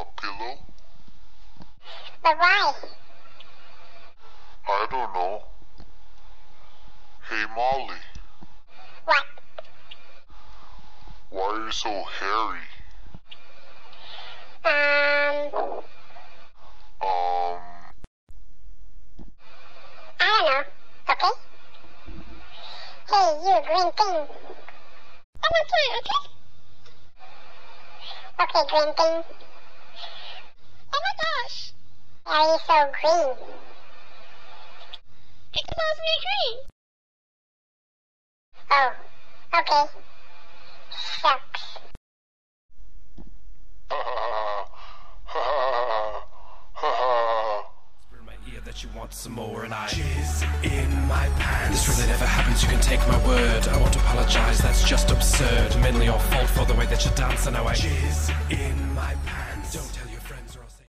pillow? But why? I don't know. Hey Molly, What? why are you so hairy? I don't know. Okay? Hey, you green thing. I'm okay, okay? Okay, green thing. Oh my gosh. Why are you so green? It calls me green. Oh, okay. Shucks. Whisper in my ear that you want some more, and I jizz in my pants. This really never happens, you can take my word. I won't apologize, that's just absurd. Mainly your fault for the way that you dance, and now I jizz in my pants. Don't tell you